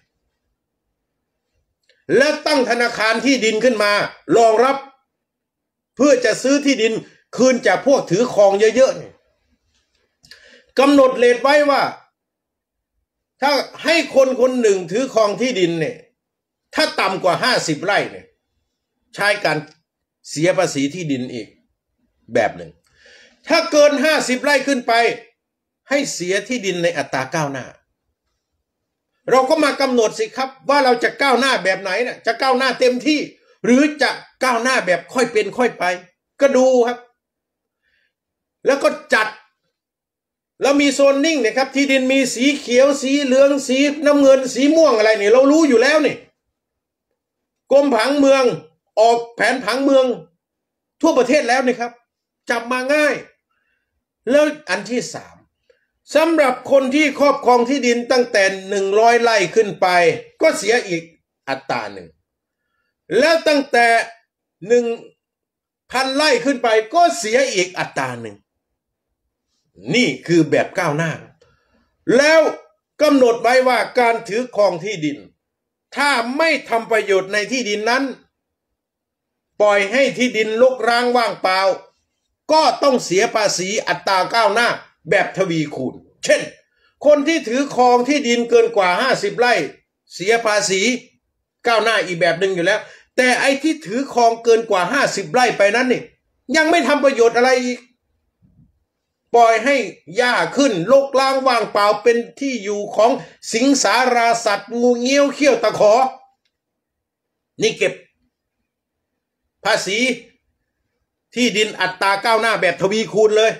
และตั้งธนาคารที่ดินขึ้นมารองรับเพื่อจะซื้อที่ดินคืนจากพวกถือครองเยอะๆเนี่ยกำหนดเรทไว้ว่าถ้าให้คนคนหนึ่งถือครองที่ดินเนี่ยถ้าต่ำกว่า50 ไร่เนี่ยใช้การเสียภาษีที่ดินอีกแบบหนึ่งถ้าเกิน50 ไร่ขึ้นไปให้เสียที่ดินในอัตราก้าวหน้าเราก็มากำหนดสิครับว่าเราจะก้าวหน้าแบบไหนนะจะก้าวหน้าเต็มที่หรือจะก้าวหน้าแบบค่อยเป็นค่อยไปก็ดูครับแล้วก็จัดแล้วมีโซนนิ่งเนี่ยครับที่ดินมีสีเขียวสีเหลืองสีน้ำเงินสีม่วงอะไรเนี่ยเรารู้อยู่แล้วนี่กรมผังเมืองออกแผนผังเมืองทั่วประเทศแล้วนี่ครับจับมาง่ายแล้วอันที่สามสำหรับคนที่ครอบครองที่ดินตั้งแต่100 ไร่ขึ้นไปก็เสียอีกอัตราหนึ่งแล้วตั้งแต่1,000 ไร่ขึ้นไปก็เสียอีกอัตราหนึ่งนี่คือแบบก้าวหน้าแล้วกำหนดไว้ว่าการถือครองที่ดินถ้าไม่ทำประโยชน์ในที่ดินนั้นปล่อยให้ที่ดินรกร้างว่างเปล่าก็ต้องเสียภาษีอัตราก้าวหน้าแบบทวีคูณเช่นคนที่ถือครองที่ดินเกินกว่า50 ไร่เสียภาษีก้าวหน้าอีกแบบหนึ่งอยู่แล้วแต่ไอ้ที่ถือครองเกินกว่า50 ไร่ไปนั้นนี่ยังไม่ทำประโยชน์อะไรอีกปล่อยให้หญ้าขึ้นรกร้างว่างเปล่าเป็นที่อยู่ของสิงสาราสัตว์งูเงี้ยวเขี้ยวตะขอนี่เก็บภาษีที่ดินอัตราก้าวหน้าแบบทวีคูณเลย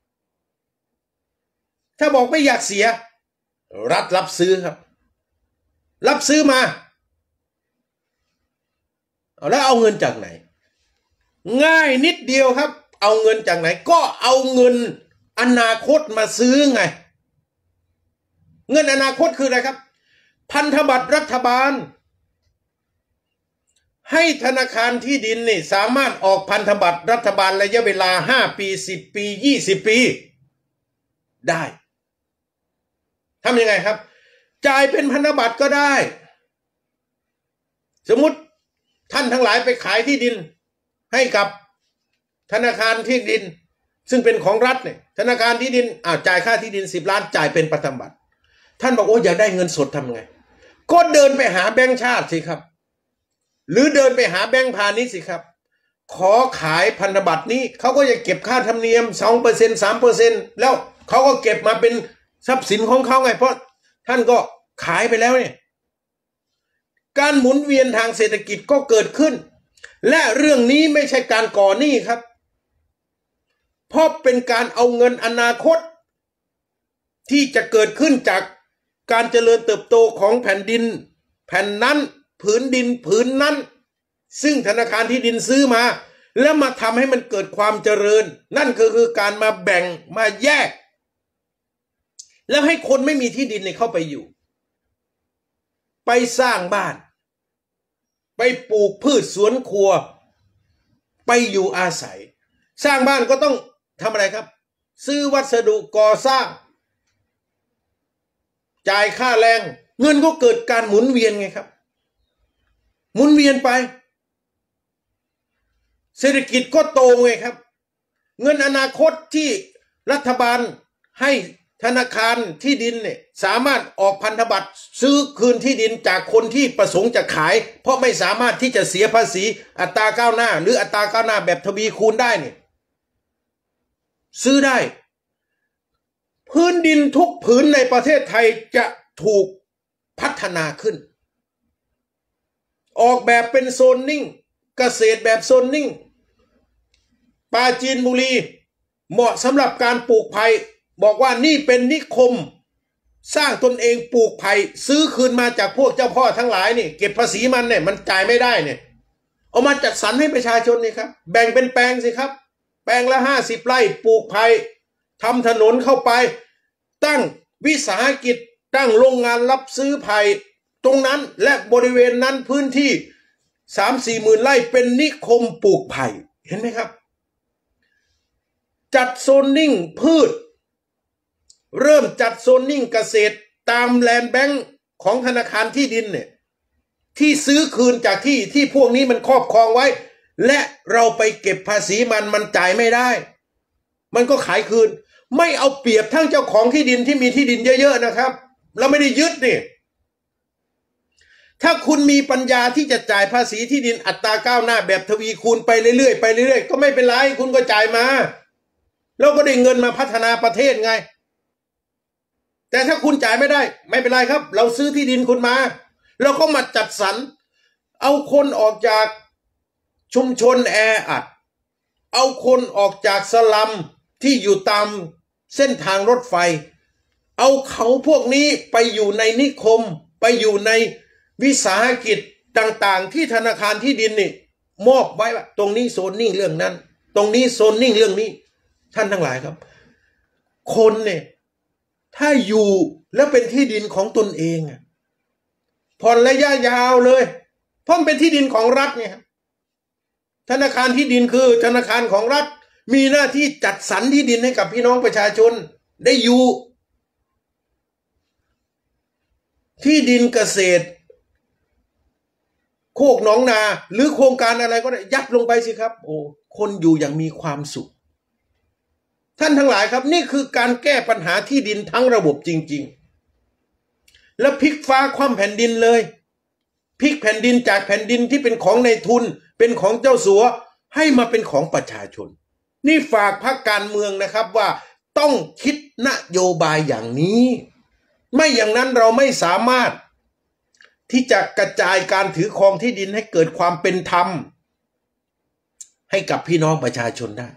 ถ้าบอกไม่อยากเสียรัฐรับซื้อครับรับซื้อมาแล้วเอาเงินจากไหนง่ายนิดเดียวครับเอาเงินจากไหนก็เอาเงินอนาคตมาซื้อไงเงินอนาคตคืออะไรครับพันธบัตรรัฐบาลให้ธนาคารที่ดินนี่สามารถออกพันธบัตรรัฐบาลระยะเวลา5 ปี10 ปี20 ปีได้ทำยังไงครับจ่ายเป็นพันธบัตรก็ได้สมมุติท่านทั้งหลายไปขายที่ดินให้กับธนาคารที่ดินซึ่งเป็นของรัฐเนี่ยธนาคารที่ดินจ่ายค่าที่ดิน10 ล้านจ่ายเป็นพันธบัตรท่านบอกโอ้อยากได้เงินสดทำไงก็เดินไปหาแบงก์ชาติสิครับหรือเดินไปหาแบงก์พาณิชย์สิครับขอขายพันธบัตรนี้เขาก็จะเก็บค่าธรรมเนียม 2% 3% แล้วเขาก็เก็บมาเป็นทรัพย์สินของเขาไงเพราะท่านก็ขายไปแล้วเนี่ยการหมุนเวียนทางเศรษฐกิจก็เกิดขึ้นและเรื่องนี้ไม่ใช่การก่อหนี้ครับเพราะเป็นการเอาเงินอนาคตที่จะเกิดขึ้นจากการเจริญเติบโตของแผ่นดินแผ่นนั้นผืนดินผืนนั้นซึ่งธนาคารที่ดินซื้อมาแล้วมาทำให้มันเกิดความเจริญนั่นก็คือการมาแบ่งมาแยกแล้วให้คนไม่มีที่ดินเนี่ยเข้าไปอยู่ไปสร้างบ้านไปปลูกพืชสวนครัวไปอยู่อาศัยสร้างบ้านก็ต้องทำอะไรครับซื้อวัสดุก่อสร้างจ่ายค่าแรงเงินก็เกิดการหมุนเวียนไงครับหมุนเวียนไปเศรษฐกิจก็โตไงครับเงินอนาคตที่รัฐบาลให้ธนาคารที่ดินเนี่ยสามารถออกพันธบัตรซื้อคืนที่ดินจากคนที่ประสงค์จะขายเพราะไม่สามารถที่จะเสียภาษีอัตราก้าวหน้าหรืออัตราก้าวหน้าแบบทวีคูณได้เนี่ยซื้อได้พื้นดินทุกผืนในประเทศไทยจะถูกพัฒนาขึ้นออกแบบเป็นโซนนิ่งเกษตรแบบโซนนิ่งปราจีนบุรีเหมาะสำหรับการปลูกไผ่บอกว่านี่เป็นนิคมสร้างตนเองปลูกไผ่ซื้อคืนมาจากพวกเจ้าพ่อทั้งหลายนี่เก็บภาษีมันเนี่ยมันจ่ายไม่ได้เนี่ยเอามาจัดสรรให้ประชาชนนี่ครับแบ่งเป็นแปลงสิครับแปลงละ50 ไร่ปลูกไผ่ทำถนนเข้าไปตั้งวิสาหกิจตั้งโรงงานรับซื้อไผ่ตรงนั้นและบริเวณนั้นพื้นที่3-4 หมื่นไร่เป็นนิคมปลูกไผ่เห็นไหมครับจัดโซนนิ่งพืชเริ่มจัดโซนนิ่งเกษตรตามแลนด์แบงค์ของธนาคารที่ดินเนี่ยที่ซื้อคืนจากที่พวกนี้มันครอบครองไว้และเราไปเก็บภาษีมันจ่ายไม่ได้มันก็ขายคืนไม่เอาเปรียบทั้งเจ้าของที่ดินที่มีที่ดินเยอะๆนะครับเราไม่ได้ยึดนี่ถ้าคุณมีปัญญาที่จะจ่ายภาษีที่ดินอัตราก้าวหน้าแบบทวีคูณไปเรื่อยๆไปเรื่อยๆก็ไม่เป็นไรคุณก็จ่ายมาแล้วก็ได้เงินมาพัฒนาประเทศไงแต่ถ้าคุณจ่ายไม่ได้ไม่เป็นไรครับเราซื้อที่ดินคุณมาเราก็มาจัดสรรเอาคนออกจากชุมชนแออัดเอาคนออกจากสลัมที่อยู่ตามเส้นทางรถไฟเอาเขาพวกนี้ไปอยู่ในนิคมไปอยู่ในวิสาหกิจต่างๆที่ธนาคารที่ดินนี่มอบไว้ว่าตรงนี้โซนนิ่งเรื่องนั้นตรงนี้โซนนิ่งเรื่องนี้ท่านทั้งหลายครับคนเนี่ยถ้าอยู่แล้วเป็นที่ดินของตนเองผ่อนระยะยาวเลยเพราะมันเป็นที่ดินของรัฐเนี่ยธนาคารที่ดินคือธนาคารของรัฐมีหน้าที่จัดสรรที่ดินให้กับพี่น้องประชาชนได้อยู่ที่ดินเกษตรโคกหนองนาหรือโครงการอะไรก็ได้ยัดลงไปสิครับโอ้คนอยู่อย่างมีความสุขท่านทั้งหลายครับนี่คือการแก้ปัญหาที่ดินทั้งระบบจริงๆแล้วพลิกฟ้าคว่ำแผ่นดินเลยพลิกแผ่นดินจากแผ่นดินที่เป็นของในทุนเป็นของเจ้าสัวให้มาเป็นของประชาชนนี่ฝากพรรคการเมืองนะครับว่าต้องคิดนโยบายอย่างนี้ไม่อย่างนั้นเราไม่สามารถที่จะกระจายการถือครองที่ดินให้เกิดความเป็นธรรมให้กับพี่น้องประชาชนได้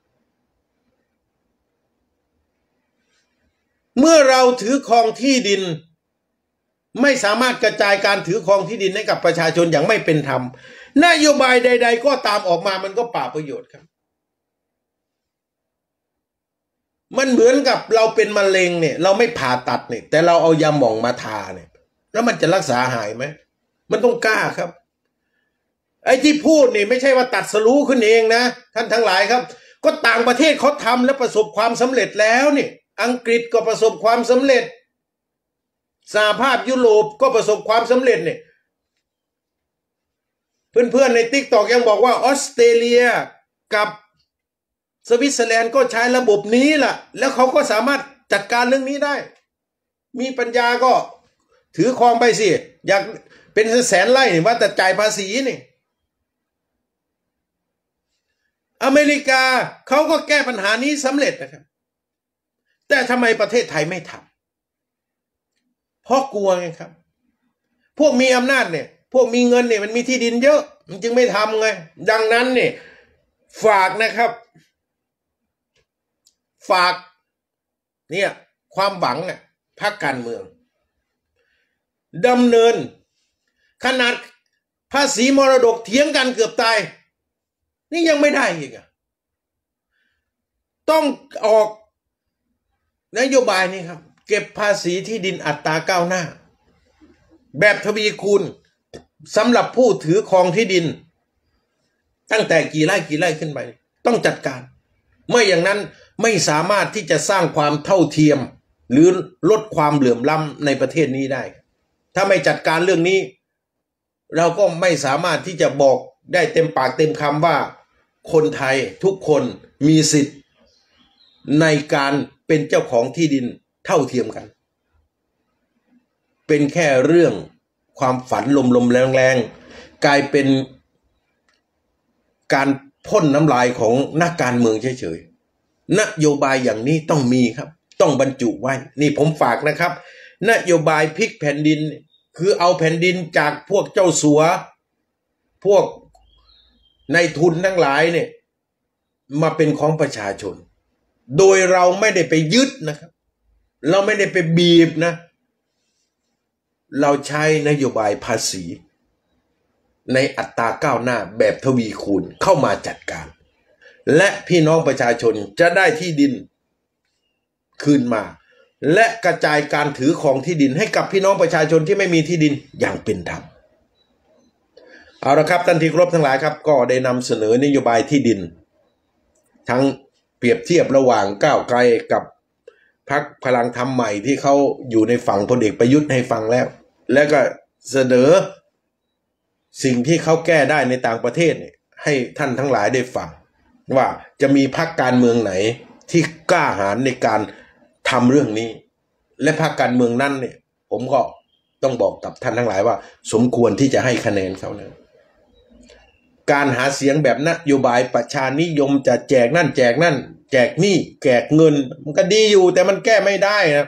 เมื่อเราถือครองที่ดินไม่สามารถกระจายการถือครองที่ดินให้กับประชาชนอย่างไม่เป็นธรรมนโยบายใดๆก็ตามออกมามันก็เปล่าประโยชน์ครับมันเหมือนกับเราเป็นมะเร็งเนี่ยเราไม่ผ่าตัดเนี่ยแต่เราเอายาหม่องมาทาเนี่ยแล้วมันจะรักษาหายไหมมันต้องกล้าครับไอ้ที่พูดนี่ไม่ใช่ว่าตัดสรู้ขึ้นเองนะท่านทั้งหลายครับก็ต่างประเทศเขาทำและประสบความสำเร็จแล้วนี่อังกฤษก็ประสบความสำเร็จสหภาพยุโรปก็ประสบความสำเร็จเนี่ยเพื่อนๆในติ๊กต็อกยังบอกว่าออสเตรเลียกับสวิตเซอร์แลนด์ก็ใช้ระบบนี้ล่ะแล้วเขาก็สามารถจัดการเรื่องนี้ได้มีปัญญาก็ถือครองไปสิอยากเป็นแสนไร่นี่ว่าแต่จ่ายภาษีนี่อเมริกาเขาก็แก้ปัญหานี้สำเร็จนะครับแต่ทำไมประเทศไทยไม่ทำเพราะกลัวไงครับพวกมีอำนาจเนี่ยพวกมีเงินเนี่ยมันมีที่ดินเยอะมันจึงไม่ทำไงดังนั้นเนี่ยฝากนะครับฝากเนี่ยความหวังพรรคการเมืองดำเนินขนาดภาษีมรดกเถียงกันเกือบตายนี่ยังไม่ได้อีกต้องออกนโยบายนี้ครับเก็บภาษีที่ดินอัตราก้าวหน้าแบบทวีคูณสำหรับผู้ถือครองที่ดินตั้งแต่กี่ไร่ขึ้นไปต้องจัดการไม่อย่างนั้นไม่สามารถที่จะสร้างความเท่าเทียมหรือลดความเหลื่อมล้ำในประเทศนี้ได้ถ้าไม่จัดการเรื่องนี้เราก็ไม่สามารถที่จะบอกได้เต็มปากเต็มคำว่าคนไทยทุกคนมีสิทธิ์ในการเป็นเจ้าของที่ดินเท่าเทียมกันเป็นแค่เรื่องความฝันลมๆแรงๆกลายเป็นการพ่นน้ำลายของนักการเมืองเฉยๆนโยบายอย่างนี้ต้องมีครับต้องบรรจุไว้นี่ผมฝากนะครับนโยบายพลิกแผ่นดินคือเอาแผ่นดินจากพวกเจ้าสัวพวกในทุนทั้งหลายเนี่ยมาเป็นของประชาชนโดยเราไม่ได้ไปยึดนะครับเราไม่ได้ไปบีบนะเราใช้นโยบายภาษีในอัตราก้าวหน้าแบบทวีคูณเข้ามาจัดการและพี่น้องประชาชนจะได้ที่ดินคืนมาและกระจายการถือครองที่ดินให้กับพี่น้องประชาชนที่ไม่มีที่ดินอย่างเป็นธรรมเอาละครับท่านที่เคารพทั้งหลายครับก็ได้นำเสนอนโยบายที่ดินทั้งเปรียบเทียบระหว่างก้าวไกลกับพรรคพลังธรรมใหม่ที่เขาอยู่ในฝั่งพลเอกประยุทธ์ให้ฟังแล้วก็เสนอสิ่งที่เขาแก้ได้ในต่างประเทศให้ท่านทั้งหลายได้ฟังว่าจะมีพรรคการเมืองไหนที่กล้าหาญในการทำเรื่องนี้และพรรคการเมืองนั้นเนี่ยผมก็ต้องบอกกับท่านทั้งหลายว่าสมควรที่จะให้คะแนนเขานะการหาเสียงแบบนโยบายประชานิยมจะแจกนั่นแจกนั่นแจกนี่แจกเงินมันก็ดีอยู่แต่มันแก้ไม่ได้นะ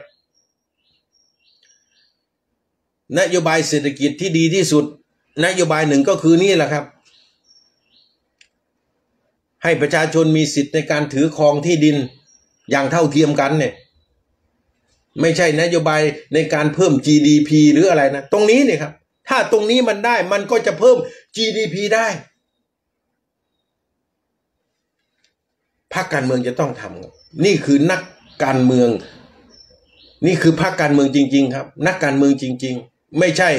นโยบายเศรษฐกิจที่ดีที่สุดนโยบายหนึ่งก็คือนี่แหละครับให้ประชาชนมีสิทธิ์ในการถือครองที่ดินอย่างเท่าเทียมกันเนี่ยไม่ใช่นโยบายในการเพิ่ม GDP หรืออะไรนะตรงนี้เนี่ยครับถ้าตรงนี้มันได้มันก็จะเพิ่ม GDP ได้พรรคการเมืองจะต้องทำนี่คือนักการเมืองนี่คือพรรคการเมืองจริงๆครับนักการเมืองจริงๆไม่ใช่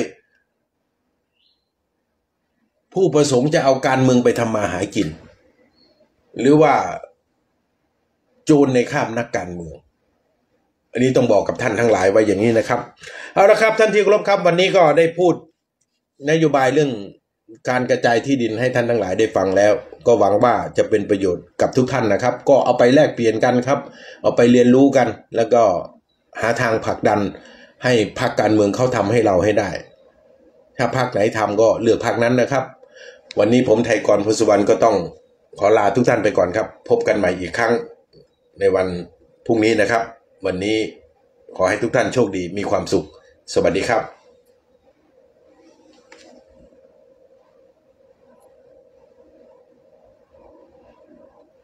ผู้ประสงค์จะเอาการเมืองไปทำมาหากินหรือว่าโจรในคราบนักการเมืองอันนี้ต้องบอกกับท่านทั้งหลายไว้อย่างนี้นะครับเอาละครับท่านที่เคารพครับวันนี้ก็ได้พูดนโยบายเรื่องการกระจายที่ดินให้ท่านทั้งหลายได้ฟังแล้วก็หวังว่าจะเป็นประโยชน์กับทุกท่านนะครับก็เอาไปแลกเปลี่ยนกันครับเอาไปเรียนรู้กันแล้วก็หาทางผลักดันให้พรรคการเมืองเขาทำให้เราให้ได้ถ้าพรรคไหนทำก็เลือกพรรคนั้นนะครับวันนี้ผมไทยกร พลสุวรรณก็ต้องขอลาทุกท่านไปก่อนครับพบกันใหม่อีกครั้งในวันพรุ่งนี้นะครับวันนี้ขอให้ทุกท่านโชคดีมีความสุขสวัสดีครับ